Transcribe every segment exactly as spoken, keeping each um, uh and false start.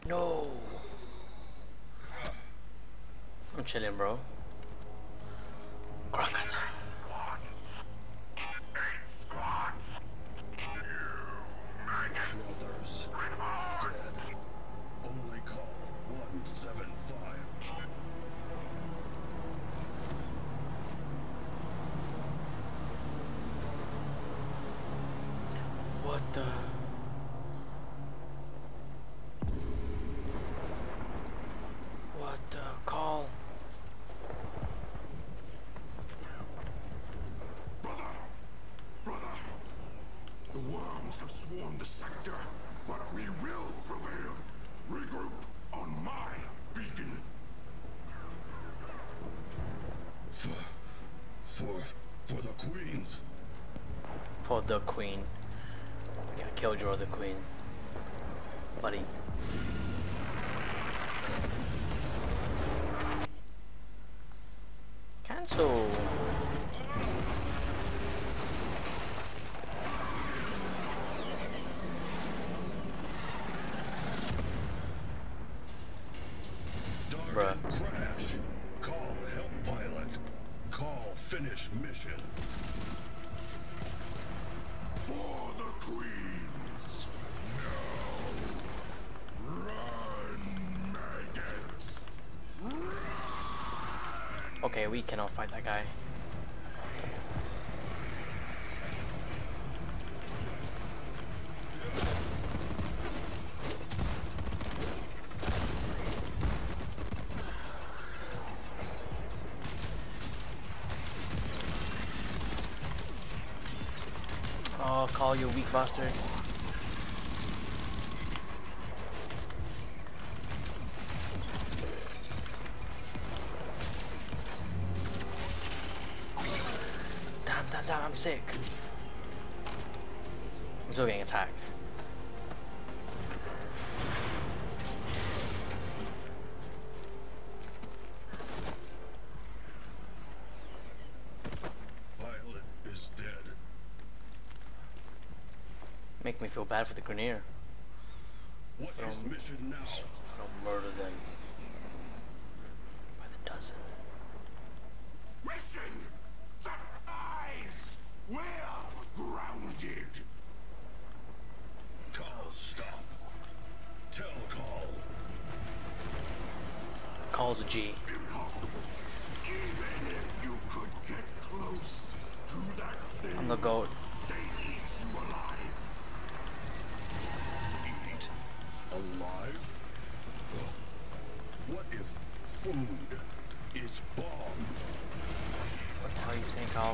No. I'm chilling, bro. Crocodile. Brothers, dead. Only call one seven five. What the? What the call? Brother! Brother! The worms have swarmed the sector, but we will prevail. Regroup on my beacon. For, for, for the queens. For the queen. Yeah, Killjoy the queen. Buddy. Cancel. Bruh. Crash. Call help pilot. Call finish mission. For the queens. No. Run, maggots. Run! Okay, we cannot fight that guy. Oh, call you weak bastard. Damn, damn, damn, I'm sick. I'm still getting attacked. Pilot is dead. Make me feel bad for the Grenier. What is Um, mission now? I'll murder them by the dozen. Mission! That eyes! We're grounded! Call stop. Tell call. Calls a G. Impossible. Even if you could get close to that thing, I'm the goat. they'd eat you alive. Eat alive? Oh, what if food is bomb? What the hell are you saying, Carl?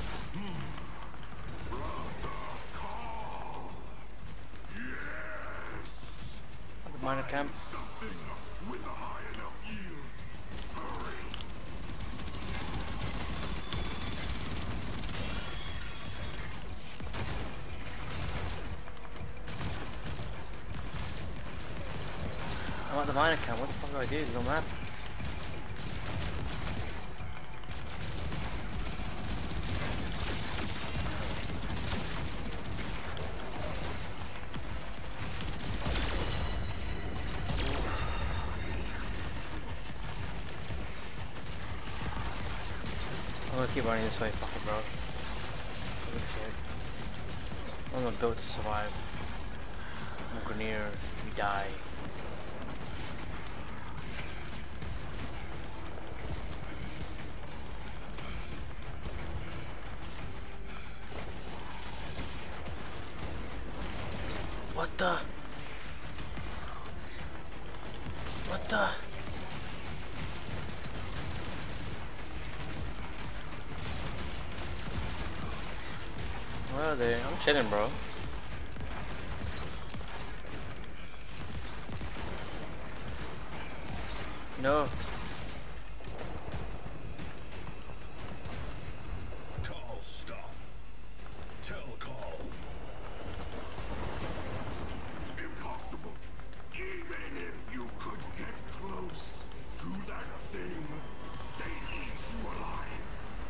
Call. Yes. The minor camp. Something with a high enough yield. Hurry. I'm at the minor camp. What the fuck do I do? There's no map. I'm gonna keep running this way, fuck it, bro. Holy shit. I'm gonna build to survive. I'm a Grenier, we die. What the? What the? Where are they? I'm chilling, bro. No. Call stop. Tell call. Impossible. Even if you could get close to that thing, they'd eat you alive.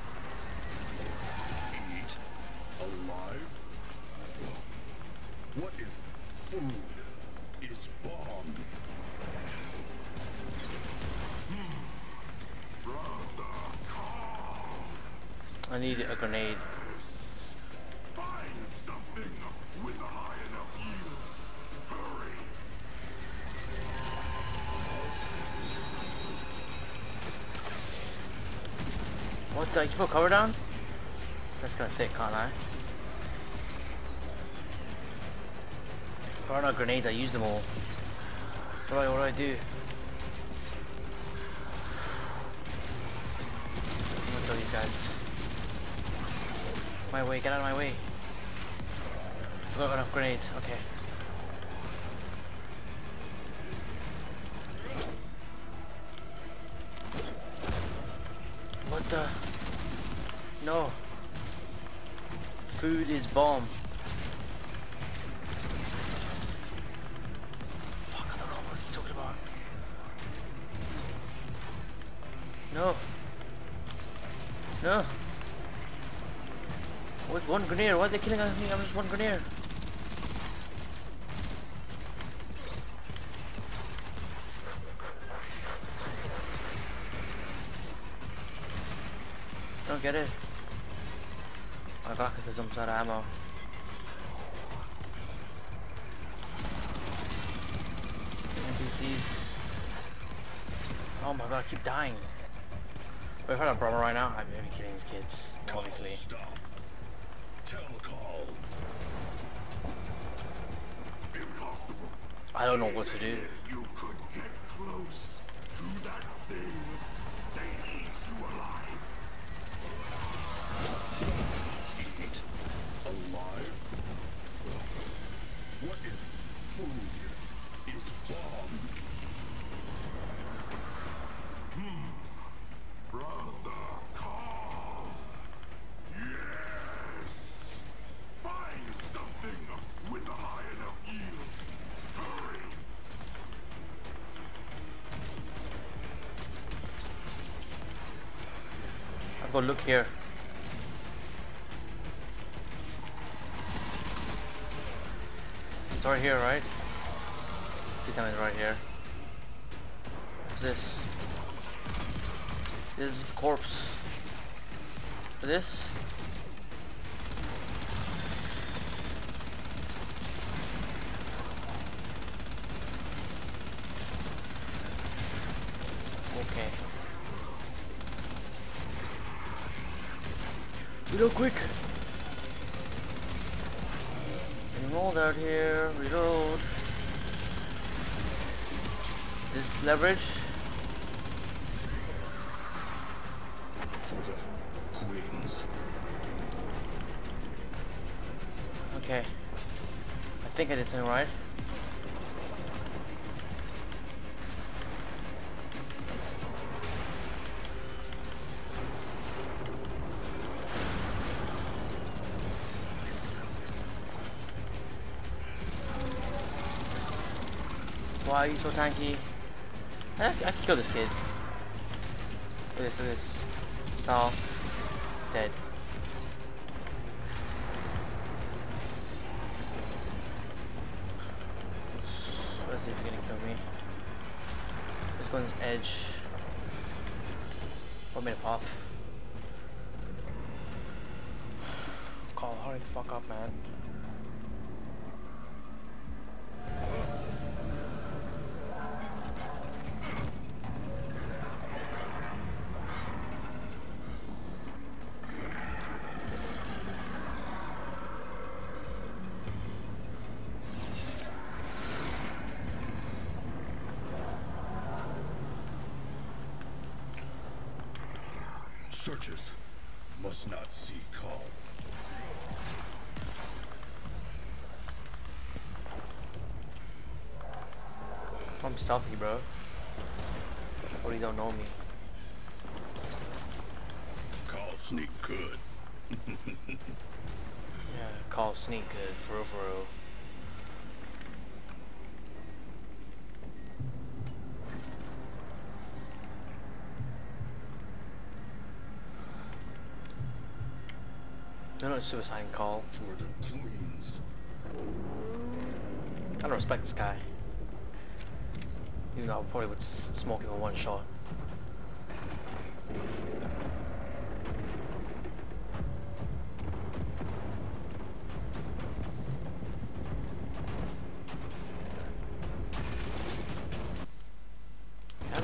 Eat alive? What if food is bomb? I need a grenade. Find something with a high enough yield. Hurry. What the? You put cover down? That's gonna sit, can't I? There are no grenades, I used them all. What do I, what do I do? I'm gonna kill these guys. My way, get out of my way. I've got enough grenades, okay. What the? No. Food is bomb. Fuck, I don't know what he's talking about. No. No. What's one grenadier? Why are they killing me? I'm just one grenadier. Don't get it. I got it for some sort of ammo. N P Cs. Oh my god, I keep dying. Wait, if I had a problem right now, I'd be killing these kids. Call, Obviously. stop. Tell call. Impossible. I don't know what to do. You could get close to that thing. They eat you alive. Eat alive? Well, what if food is bomb? Brother Carl. Yes. Find something with a high enough yield. Hurry. I'll go look here. It's right here, right? See, it's right here. What's this? This is the corpse. This? Okay. Reload quick! Any mold out here? Reload. This leverage. For the queens. Okay. I think I did something right. Why are you so tanky? I, I can kill this kid. Look at this, look at this. Oh. Dead. Let's see if he's gonna kill me. This one's edge. What made it pop? Call, hurry the fuck up, man. Searcheth must not see call. I'm stealthy, bro. Or you don't know me. Call sneak good. Yeah, call sneak good, for real, for real. No, no, suicide call. For the queens. I don't respect this guy. Even though I probably would s smoke him in one shot.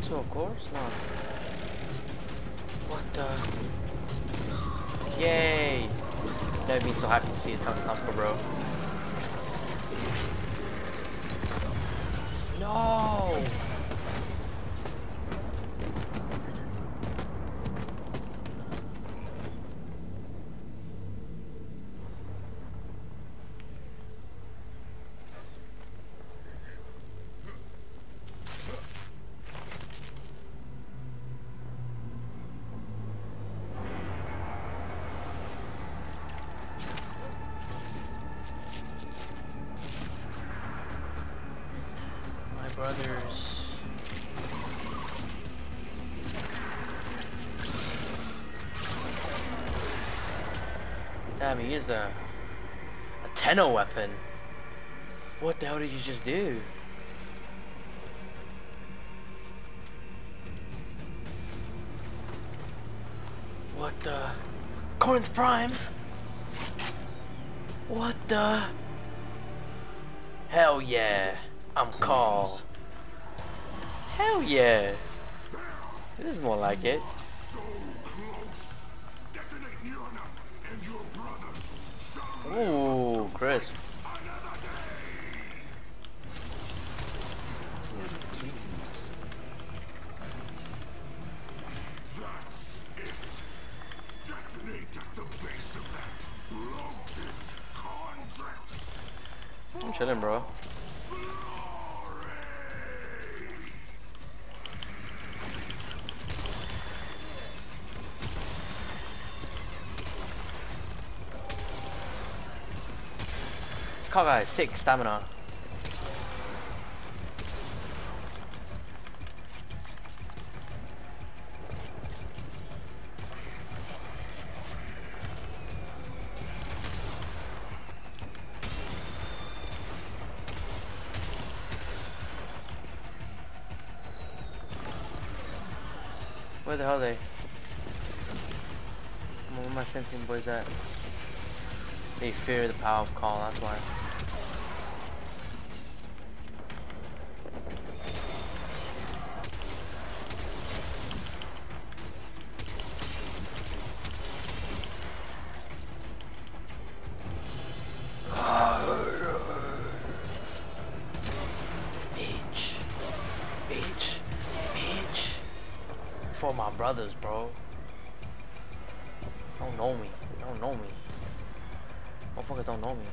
to, of course not. What the? Yay! That made me so happy to see a tough number, bro. No! Brothers. Damn, he is a a Tenno weapon. What the hell did you just do? What the? Corinth Prime? What the? Hell yeah. I'm Carl. Hell yeah. This is more like it. So close. Detonate Yuna and your brothers. Ooh, crisp. Another day. That's it. Detonate at the base of that bloated contracts. I'm chilling, bro. This guy has six stamina. Where the hell are they? Where my sensing boys at? They fear the power of Carl, that's why. Bitch. Bitch. Bitch. For my brothers, bro. Don't know me. Don't know me. Motherfuckers don't know me.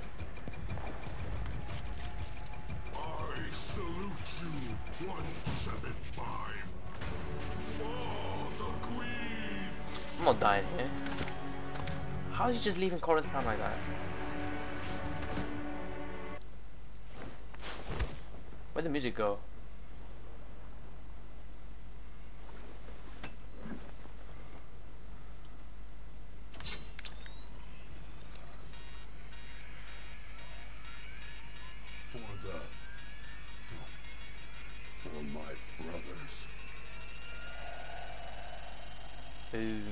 I salute you, one seven five. Oh, the queens. I'm not dying here. How is he just leaving Corinth Prime like that? Where'd the music go? For the... For my brothers. Boom.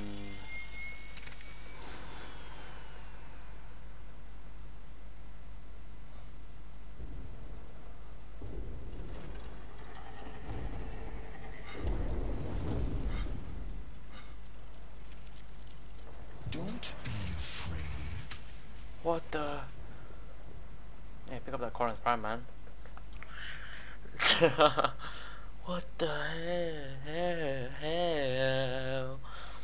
Don't be afraid. What the? Hey, pick up that Corinth Prime, man. What the hell? hell?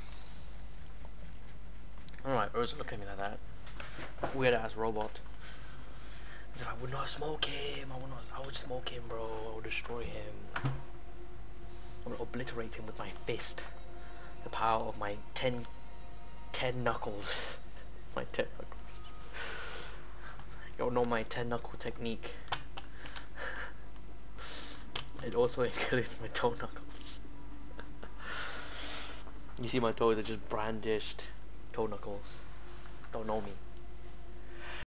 Alright, Urza look at me like that. Weird ass robot. As if I would not smoke him, I would not I would smoke him, bro, I would destroy him. I would obliterate him with my fist. The power of my ten ten knuckles. My ten knuckles. Y'all know my ten knuckle technique. It also includes my toe knuckles. You see my toes are just brandished toe knuckles. Don't know me.